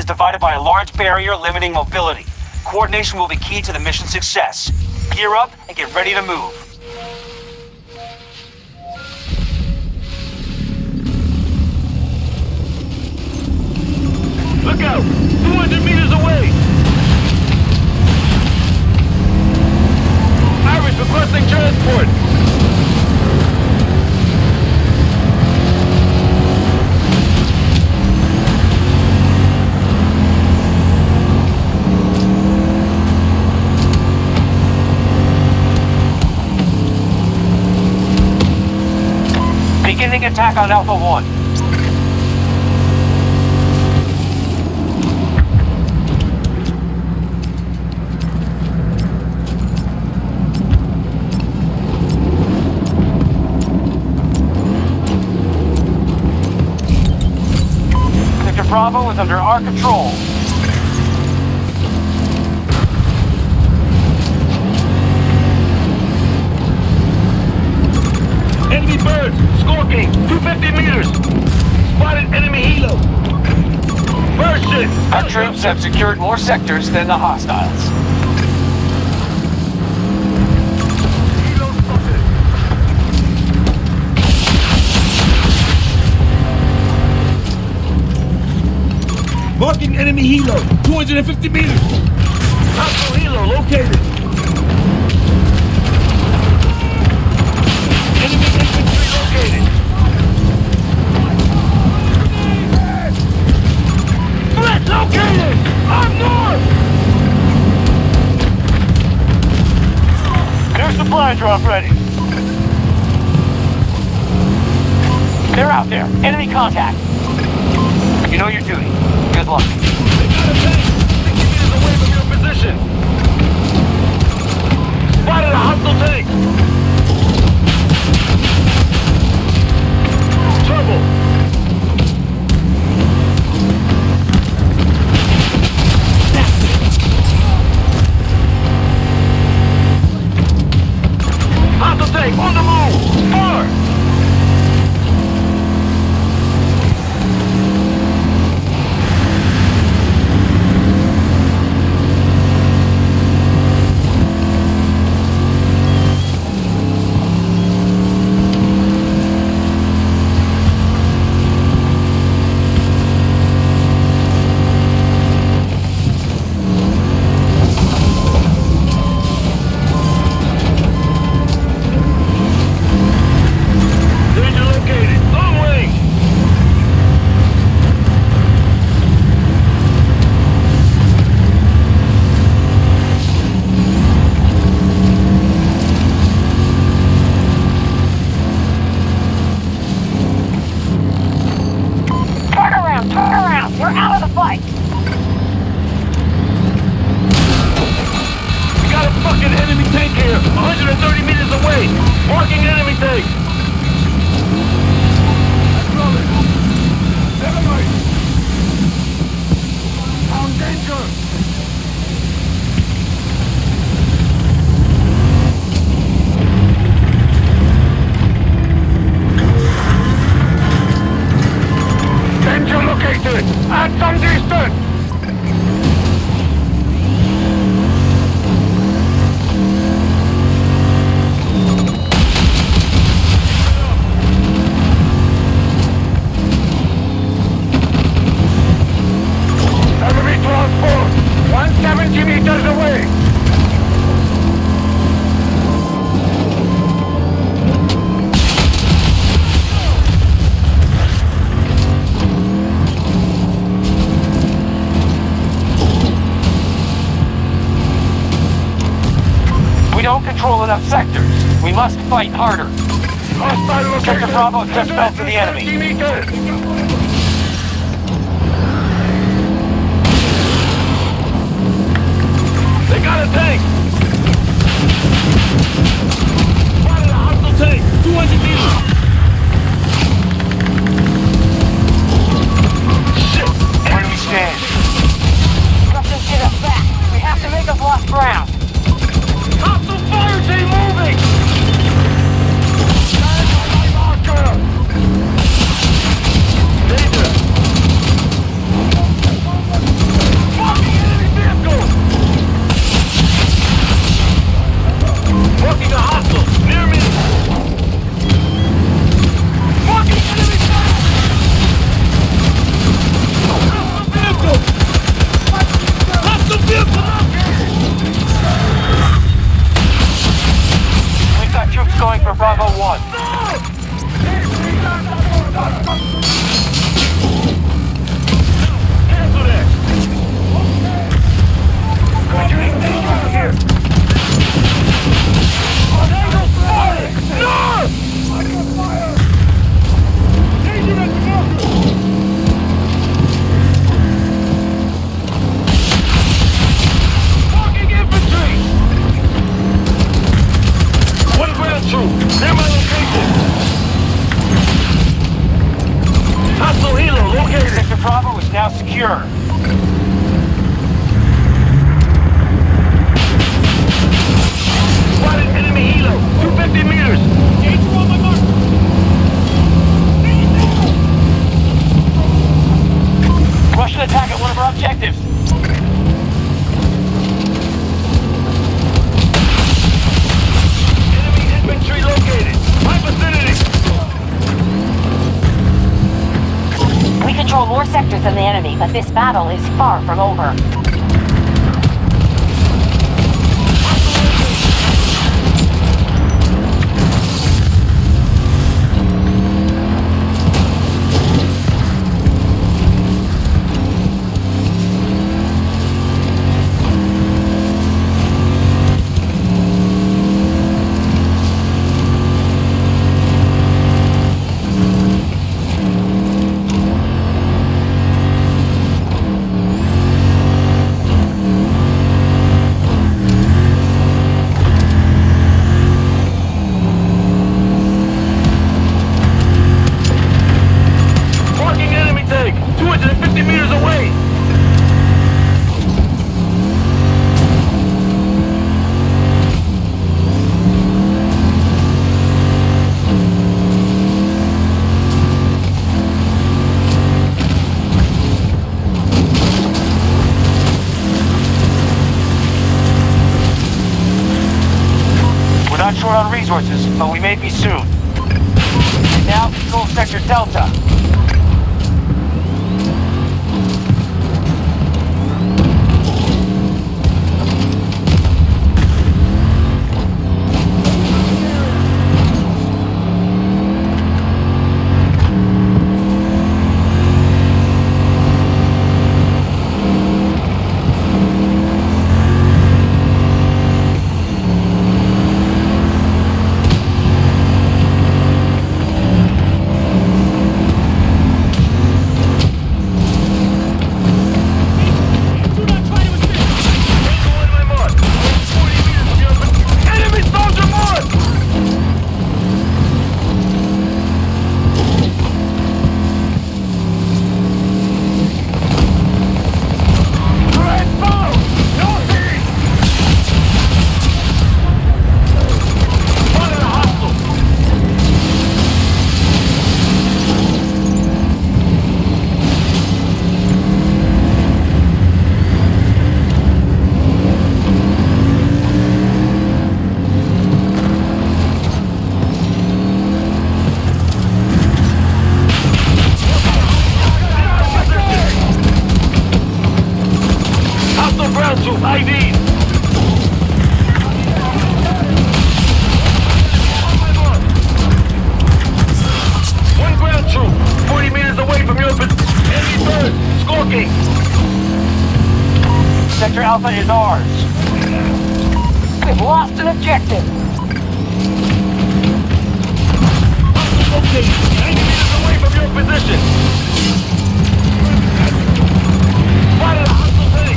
is divided by a large barrier limiting mobility. Coordination will be key to the mission's success. Gear up and get ready to move. Look out! 200 meters away! Iris requesting transport! Beginning attack on Alpha 1. Sector Bravo is under our control. Enemy birds! Scorking! 250 meters! Spotted enemy helo! Version! Our troops have secured more sectors than the hostiles. Helo spotted! Marking enemy helo! 250 meters! Hostile helo located! Enemy infantry located! Threat located! Up north! Air supply drop ready. They're out there. Enemy contact. You know your duty. Good luck. They got a tank! 60 meters away from your position! Spotted a hostile tank! Trouble! Hostile tank on the move! Fire! Danger located! Long range! Turn around! We're out of the fight! We got a fucking enemy tank here! 130 meters away! Marking enemy tank! Found danger! Danger located! At some distance! Enemy transport! 170 meters away! We don't control enough sectors. We must fight harder. Hostile location! Sector Bravo just fell for the enemy. 50 meters! They got a tank! Spotted a hostile tank! 200 meters! Shit! Where do we stand? Russians get us back. We have to make up lost ground. Hostile fire team moving! Marker! an attack at one of our objectives. Enemy infantry located. High vicinity. We control more sectors than the enemy, but this battle is far from over. Not short on resources, but we may be soon. Now control Sector Delta. IDs! One ground troop, 40 meters away from your position. Enemy bird, skulking. Sector Alpha is ours. We've lost an objective. Okay, 90 meters away from your position. Spotted a hostile tank.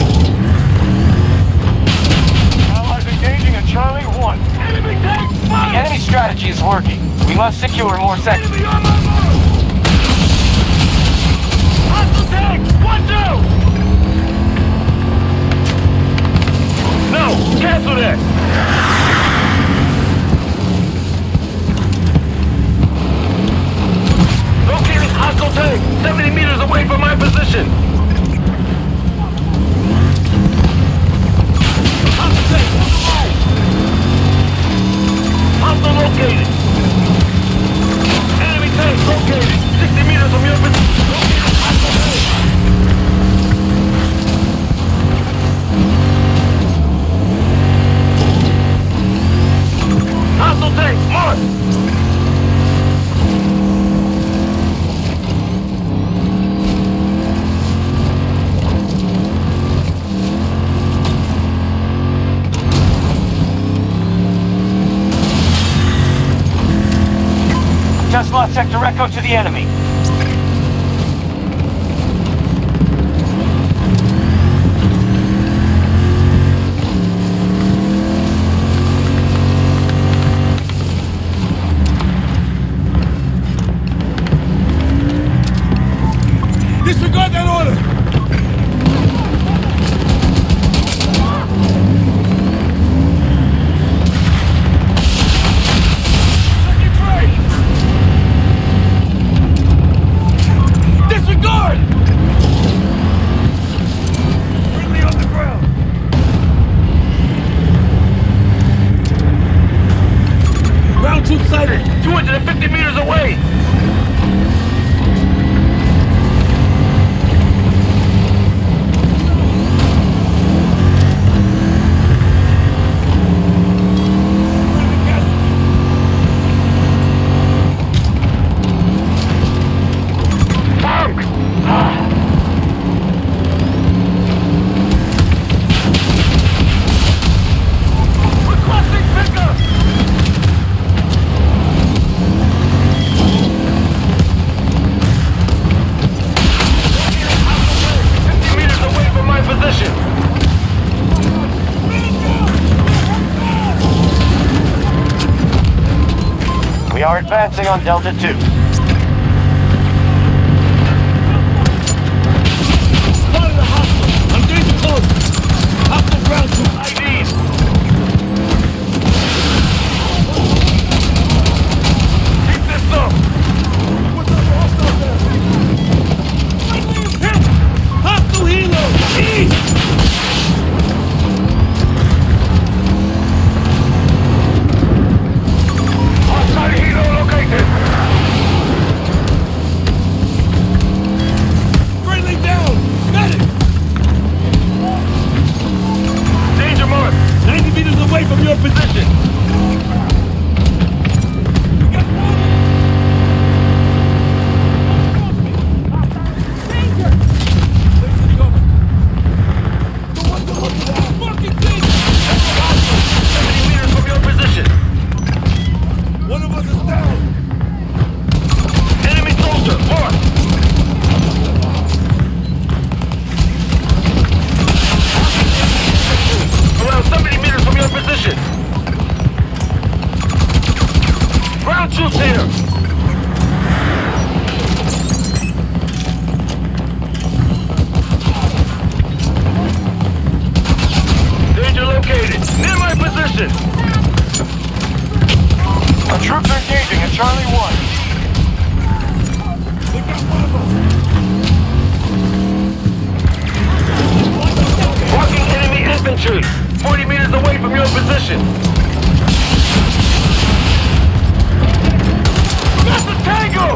Allies engaging in Charlie 1. Enemy tank The spotted! enemy strategy is working. We must secure more sectors. Enemy on my mark! Hostile tank! Watch out! No! Cancel that! Locating hostile tank! 70 meters away from my position! Hostile tank! Hostile located! Enemy tank located! 60 meters from your position! Located hostile tank! Hostile tank, mark! Just lost Sector Echo to the enemy. Disregard that order! Second break! are advancing on Delta 2. Spotted a hostile. I'm getting close. Hostile ground troop. IDs! Keep this up! Hostile helo. East. Hostile helo located! Friendly down. Medic. Danger mark! 90 meters away from your position. Infantry! 40 meters away from your position! That's the Tango!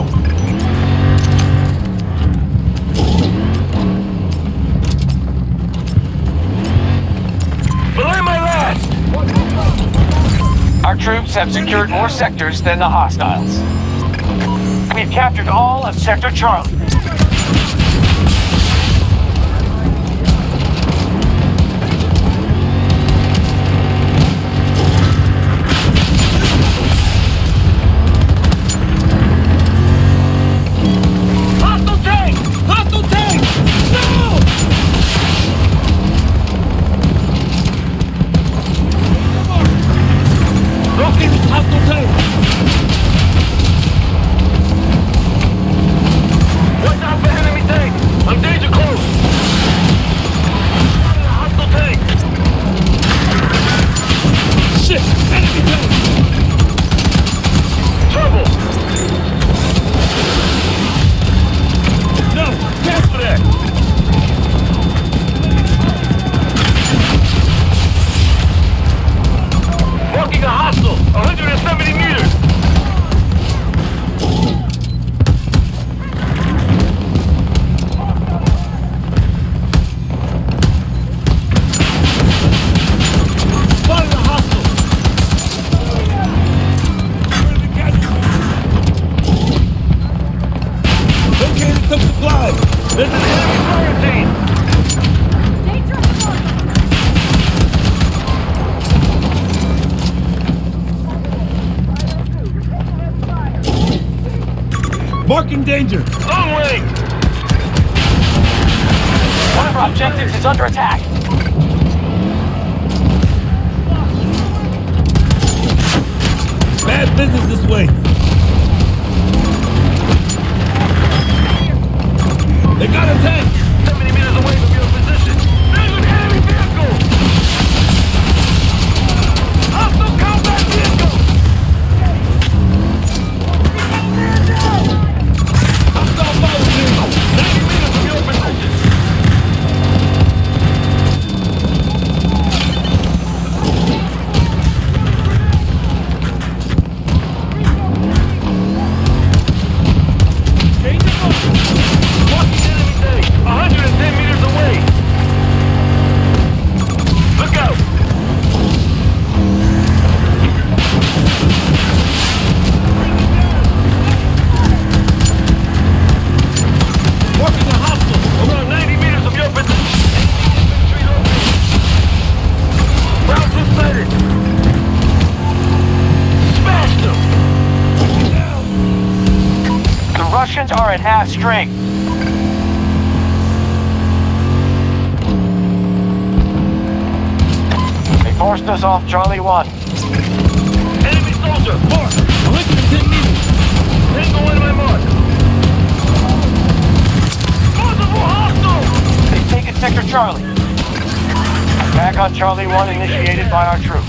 Belay my last! Our troops have secured more sectors than the hostiles. We've captured all of Sector Charlie. There's an enemy fire team! Marking danger! Long range! One of our objectives is under attack. Bad business this way. They got a tank! 70 meters away from your position! There's an enemy vehicle! Hostile combat vehicle! Hostile fire team! 90 meters from your position! Walking enemy tank! 110 meters away! Look out! Walking a hostile! Around 90 meters from your position! Infantry located! Round two sighted! Smashed them! The Russians are at half strength. They forced us off Charlie 1. Enemy soldier! Mark! 110 meters! Hostile on my mark. Multiple hostiles! They've taken Sector Charlie. Attack on Charlie 1 initiated by our troops.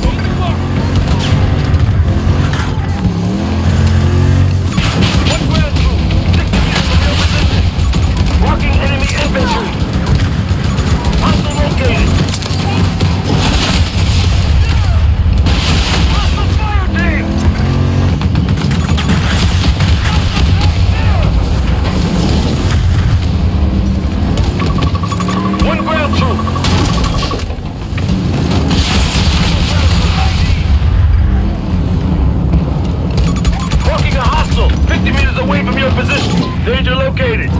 One ground troop. 60 meters from your position. Walking enemy infantry. Hostile located. Hostile fire team! One ground troop. Walking a hostile, 50 meters away from your position. Danger located.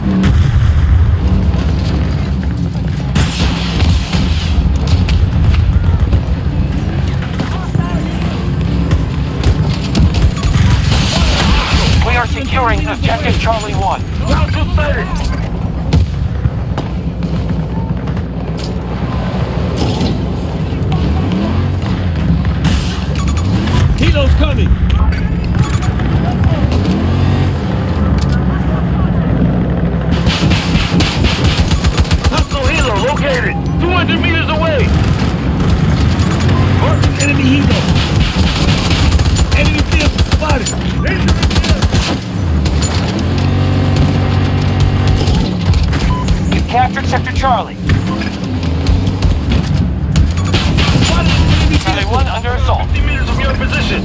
We are securing Objective Charlie 1. Ground troop sighted. Kilo's coming. Hostile helo located. 200 meters away. Enemy helo. Enemy vehicle spotted. We've captured Sector Charlie. Spotted enemy Charlie vehicle. 1 under assault. 50 meters from your position.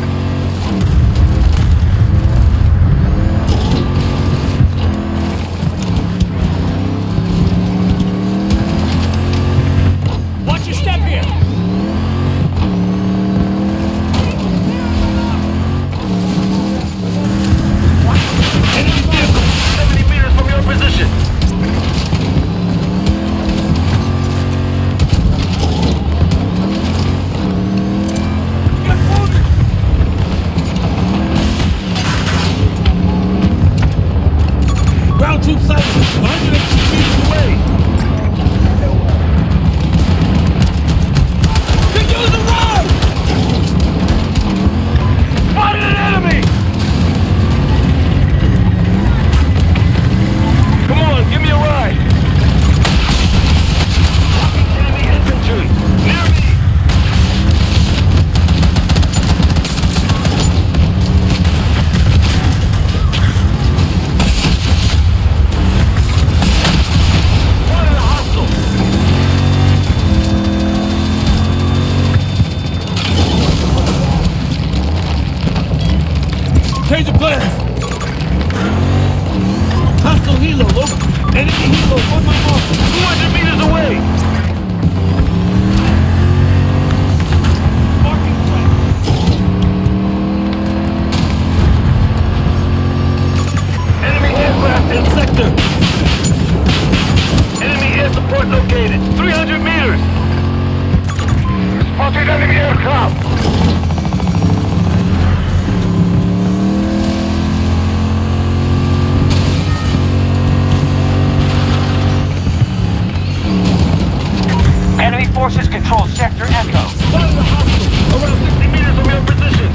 Watch your step here. Enemy vehicle. 70 meters from your position. Get moving. Ground troop sighted. 150 meters away. Could use a ride. Spotted an enemy! Come on, give me a ride. Enemy infantry, near me. Spotted a hostile. Change of plans. Hostile helo. Enemy helo on my mark. 200 meters away. Marking track. Enemy aircraft in sector. Enemy air support located. 300 meters. Spotted enemy aircraft. Enemy forces control Sector Echo. Spotted a hostile. Around 60 meters from your position.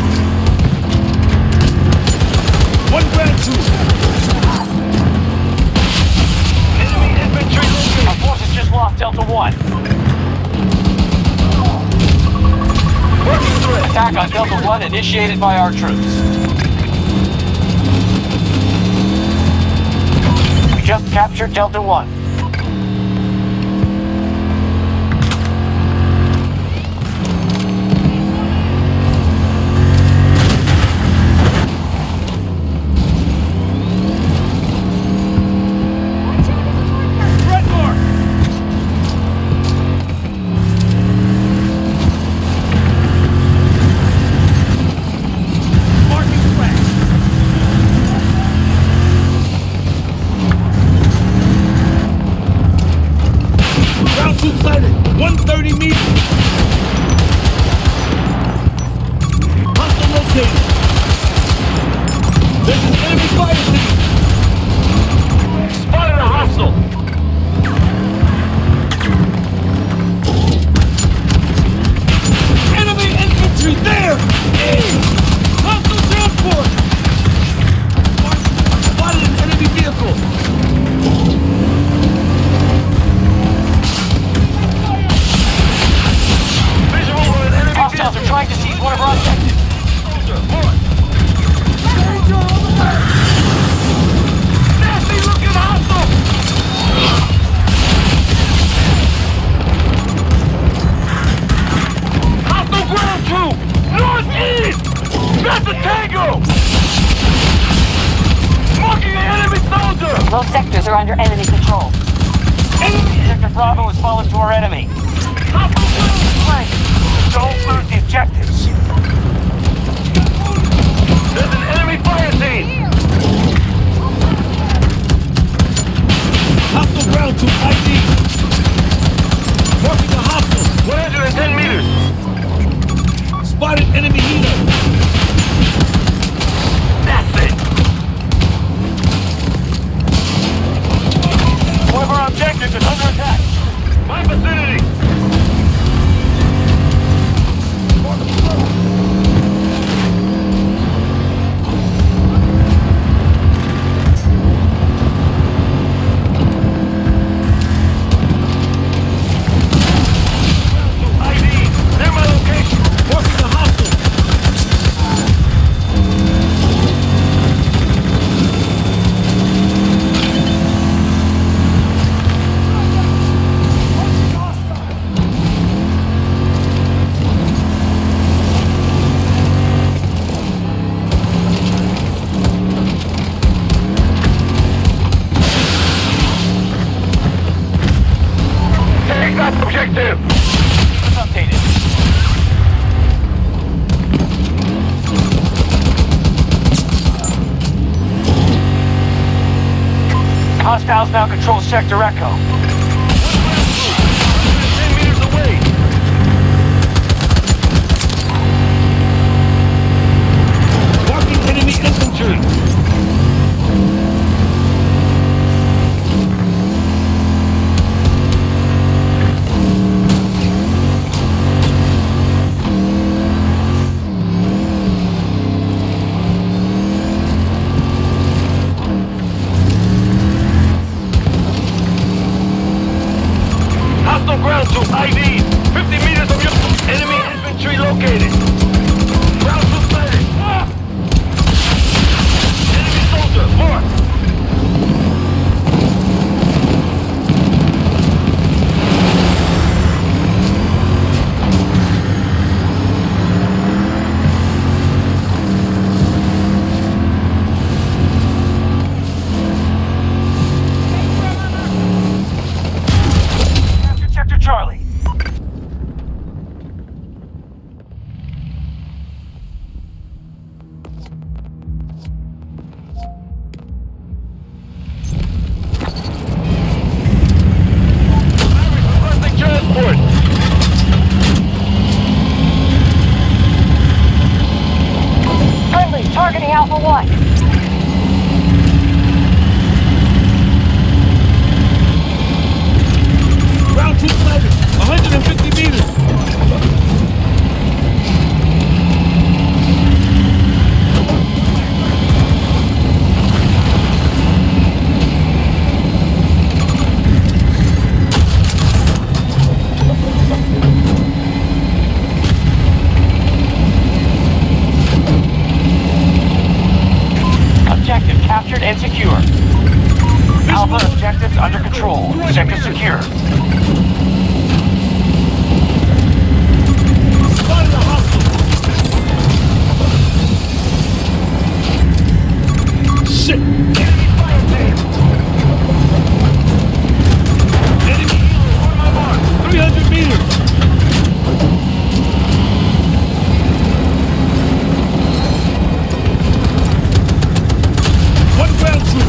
One ground troop. Enemy infantry Our located. forces just lost Delta 1. Working threat. Attack on Delta 1 initiated by our troops. We just captured Delta 1. Red mark. Marking track. Ground troop sighted. 130 meters. Hostile located. There's an enemy fire team. Spotted a hostile. Enemy infantry there! Hostile transport! under enemy control. Sector Bravo has fallen to our enemy. Right. Don't lose the objectives. There's an enemy fire team! Hostile ground to ID. Marking the hostile. 110 meters! Spotted enemy heater. That's it! One of our objectives is under attack. My vicinity! ID! Near my location! Marking the hostile. Take that objective! It's updated. Hostiles now control Sector Echo. 10 meters away! Marking enemy infantry. Hostile ground to ID! 50 meters of your enemy infantry located! Ground to sighted! Enemy soldier, mark! Capture Sector Charlie. Requesting transport! Friendly, targeting Alpha 1. Ground to sighted. 150 meters. Objective captured and secure. Alpha objectives under control. Sector secure. Spotted the hostile. Shit. Enemy fire team. Enemy healer on my mark. 300 meters. One ground troop.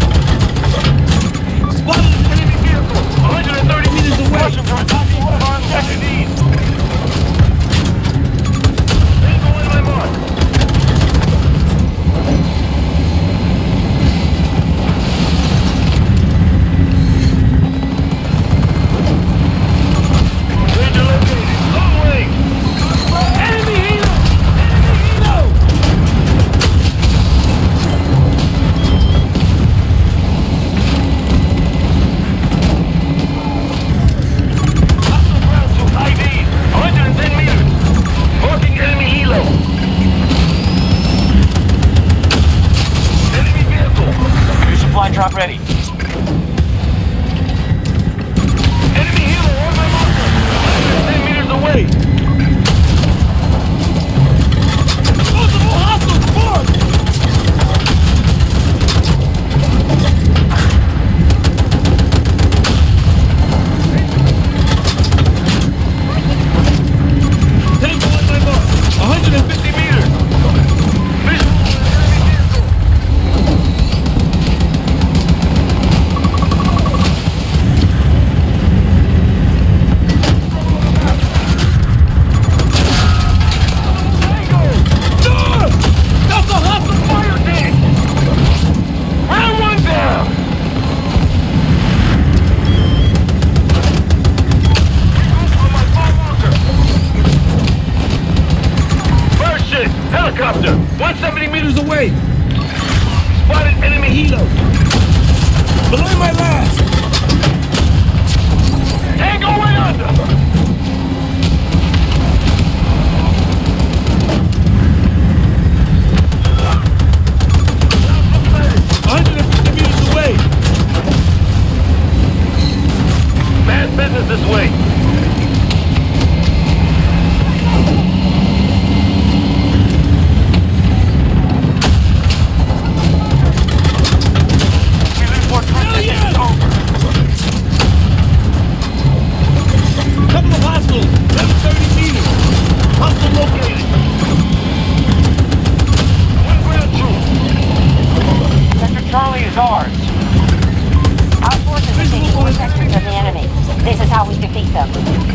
Spotted an enemy vehicle. 130 meters away. Russians are attacking one of our objectives! Vehicle in my mark! helicopter! 170 meters away! Spotted enemy Helo! Below my last! Tango way under! 150 meters away! Bad business this way. We lose more troops than yeah! it's over. Couple of hostiles! 130 meters! Hostile located! One ground troop. Sector Charlie is ours. Our forces are taking more sectors than the enemy. This is how we defeat them.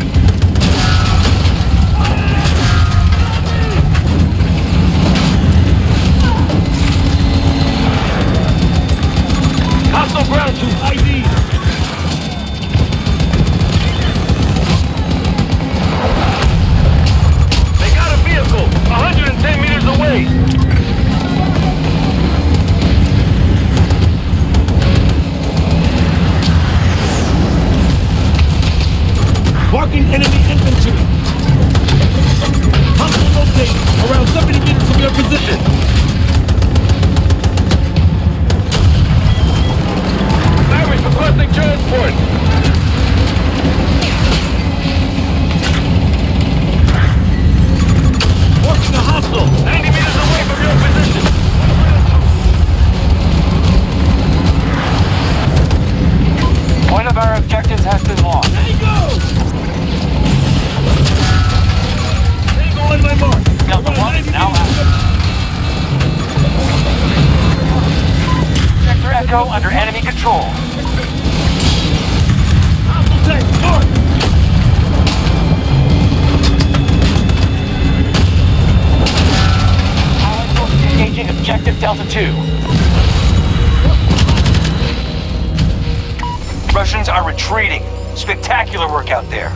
Hostile ground troop. ID! They got a vehicle 110 meters away. Marking enemy infantry! Hostile located! Around 70 meters from your position! Irish requesting transport. Marking a hostile! 90 meters away from your position. One of our objectives has been lost. There you go! Tango on my mark! Delta Around 1 is 90 now meters out. Sector Echo under enemy control. Hostile tank! Mark! Allied forces engaging objective Delta 2. Russians are retreating. Spectacular work out there.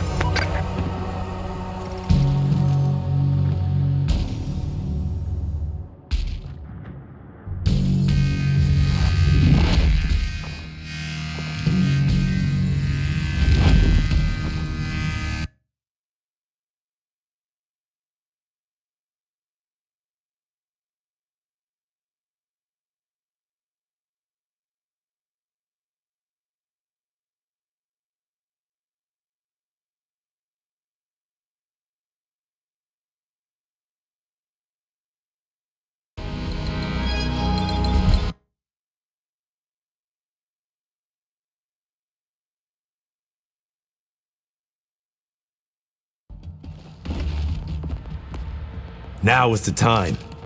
Now is the time.